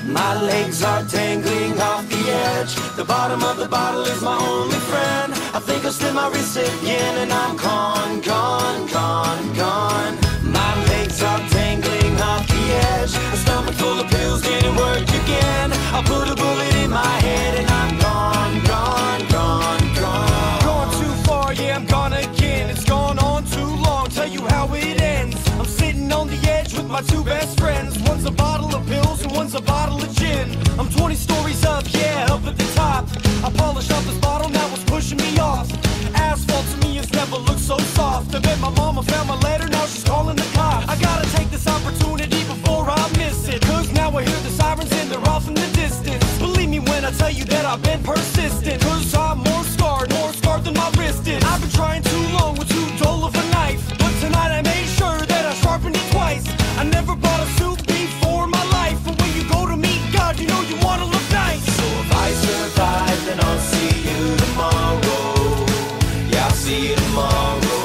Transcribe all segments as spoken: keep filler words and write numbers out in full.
My legs are dangling off the edge. The bottom of the bottle is my only friend. I think I'll slip my wrist again and I'm gone, gone, gone, gone. My legs are dangling off the edge. A stomach full of pills didn't work again. I put a bullet in my head and I'm gone, gone, gone, gone. Gone too far, yeah, I'm gone again. It's gone on too long, tell you how it ends. I'm sitting on the edge with my two best friends. One's a bottle of pills and one's a bottle of gin. I'm twenty stories up, yeah, up at the top. I polished off this bottle, now it's pushing me off. Asphalt to me has never looked so soft. I bet my mama found my letter, now she's calling the cops. I gotta take this opportunity before I miss it, cause now I hear the sirens and they're off in the distance. Believe me when I tell you that I've been persistent, cause I'm more scarred, more scarred than my wrist is. I've been trying too long with too dull of a knife, but tonight I made sure that I sharpened it twice. I never bought a suit before in my life, but when you go to meet God, you know you wanna look nice. So if I survive, then I'll see you tomorrow. Yeah, I'll see you tomorrow.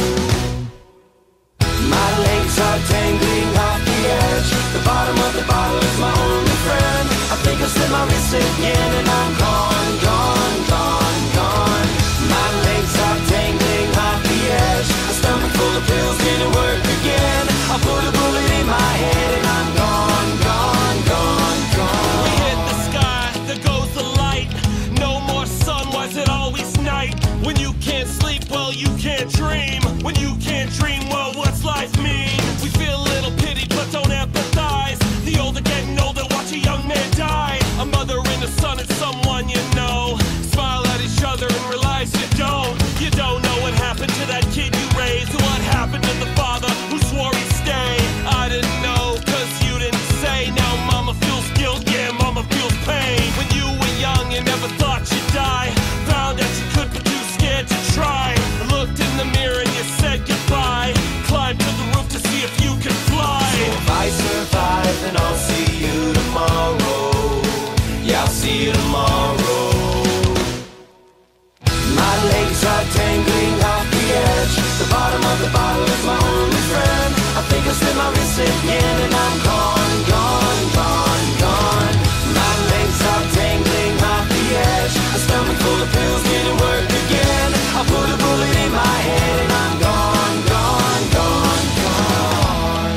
My legs are dangling off the edge. The bottom of the bottle is my only friend. I think I'll slip my wrist again and I'm gone, gone, gone, gone. My legs are dangling off the edge. A stomach full of pills didn't work again. I put a bullet in my head and I'm gone, gone, gone, gone. We hit the sky, there goes the light. No more sun, why's it always night? When you can't sleep, well you can't dream. When you can't dream, well what's life mean? We feel a little pity but don't empathize. The older getting older, watch a young man die. A mother and a son and someone you know. Smile at each other and realize you don't. You don't know what happened to that kid you raised. Or what happened to the father who swore he'd stay. I didn't know, cause you didn't say. Now mama feels guilt, yeah, mama feels pain. When you were young and never thought you'd die. Found out you could but too scared to try. Looked in the mirror and you said goodbye. Climbed to the roof to see if you could fly. So if I survive, then I'll see you tomorrow. Yeah, I'll see you tomorrow. My legs are dangling off the edge. The bottom of the bottle is my only friend. I think I'll slip my wrist again and I'm gone, gone, gone, gone. My legs are dangling off the edge. A stomach full of pills didn't work again. I put a bullet in my head and I'm gone, gone, gone, gone.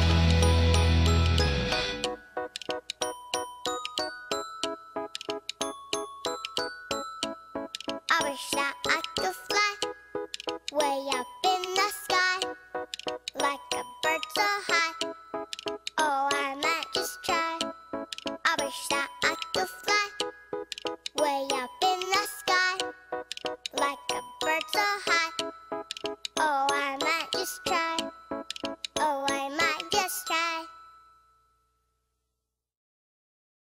I wish that I could fly way up in the sky, like a bird so high. Oh, I might just try. I wish that I could fly way up in the sky, like a bird so high.